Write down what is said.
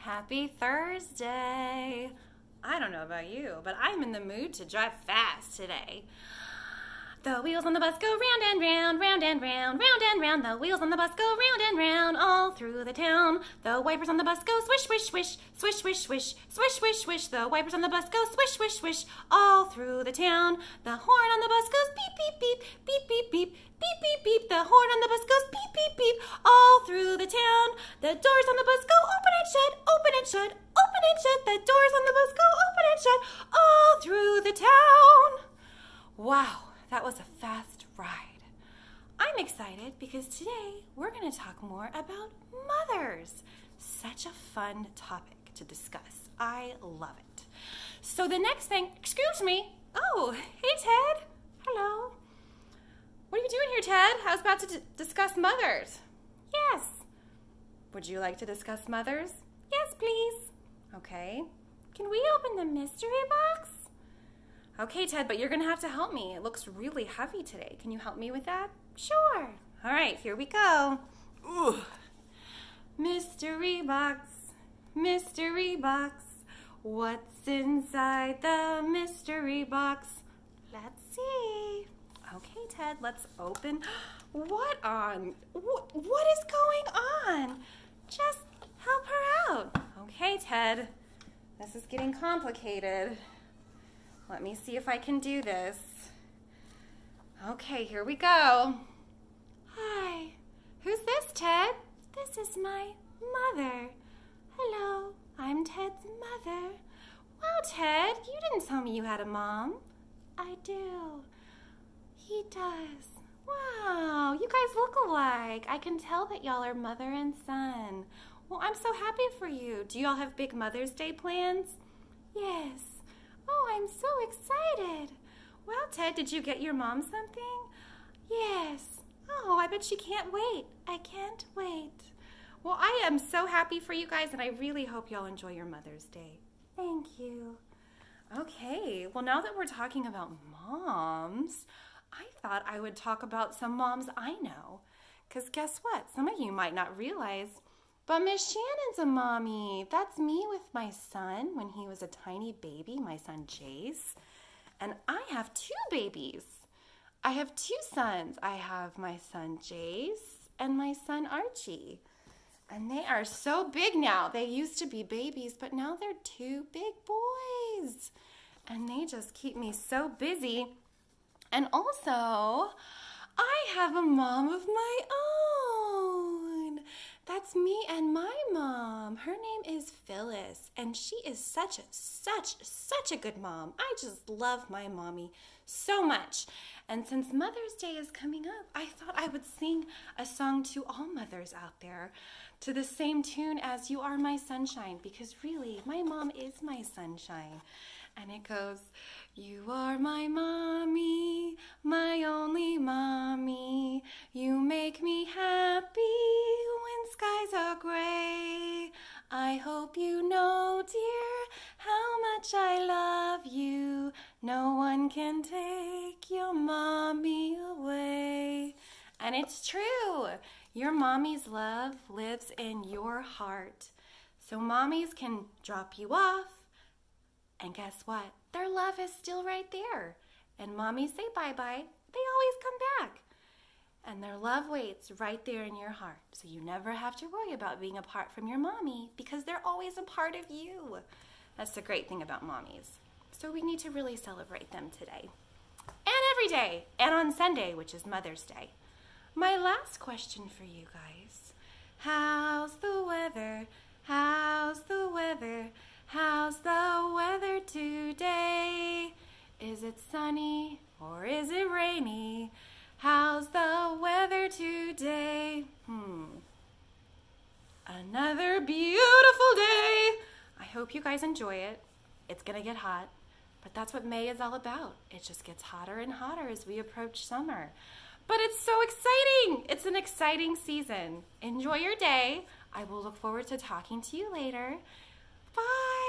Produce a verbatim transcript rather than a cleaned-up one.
Happy Thursday. I don't know about you, but I'm in the mood to drive fast today. The wheels on the bus go round and round, round and round, round and round. The wheels on the bus go round and round all through the town. The wipers on the bus go swish, swish, swish, swish, swish, swish, swish, swish, swish. The wipers on the bus go swish, swish, swish all through the town. The horn on the bus goes beep, beep, beep, beep, beep, beep, beep, beep, beep. The horn on the bus goes beep, beep, beep all through the town. The doors on the bus go open and shut, open and shut, open and shut. The doors on the bus go open and shut all through the town. Wow. That was a fast ride. I'm excited because today we're going to talk more about mothers. Such a fun topic to discuss. I love it. So the next thing, excuse me. Oh, hey Ted. Hello. What are you doing here, Ted? I was about to d discuss mothers. Yes. Would you like to discuss mothers? Yes, please. Okay. Can we open the mystery box? Okay, Ted, but you're going to have to help me. It looks really heavy today. Can you help me with that? Sure. All right, here we go. Ooh. Mystery box, mystery box. What's inside the mystery box? Let's see. Okay, Ted, let's open. What on? What, what is going on? Just help her out. Okay, Ted, this is getting complicated. Let me see if I can do this. Okay, here we go. Hi. Who's this, Ted? This is my mother. Hello, I'm Ted's mother. Wow, Ted, you didn't tell me you had a mom. I do. He does. Wow, you guys look alike. I can tell that y'all are mother and son. Well, I'm so happy for you. Do y'all have big Mother's Day plans? Yes. Oh, I'm so excited. Well, Ted, did you get your mom something? Yes. Oh, I bet she can't wait. I can't wait. Well, I am so happy for you guys, and I really hope y'all enjoy your Mother's Day. Thank you. Okay, well, now that we're talking about moms, I thought I would talk about some moms I know. Because guess what? Some of you might not realize, but Miss Shannon's a mommy. That's me with my son when he was a tiny baby, my son Jace. And I have two babies. I have two sons. I have my son Jace and my son Archie. And they are so big now. They used to be babies, but now they're two big boys. And they just keep me so busy. And also, I have a mom of my own. That's me and my mom. Her name is Phyllis, and she is such a, such, such a good mom. I just love my mommy so much. And since Mother's Day is coming up, I thought I would sing a song to all mothers out there to the same tune as You Are My Sunshine, because really, my mom is my sunshine. And it goes, you are my mommy, my only mommy. You make me happy when skies are gray. I hope you know, dear, how much I love you. No one can take your mommy away. And it's true. Your mommy's love lives in your heart. So mommies can drop you off. And guess what? Their love is still right there. And mommies say bye-bye. They always come back. And their love waits right there in your heart. So you never have to worry about being apart from your mommy because they're always a part of you. That's the great thing about mommies. So we need to really celebrate them today. And every day. And on Sunday, which is Mother's Day. My last question for you guys. How's the weather? How's the weather? How's the weather today? Is it sunny or is it rainy? How's the weather today? Hmm. Another beautiful day. I hope you guys enjoy it. It's gonna get hot, but that's what May is all about. It just gets hotter and hotter as we approach summer. But it's so exciting. It's an exciting season. Enjoy your day. I will look forward to talking to you later. Bye.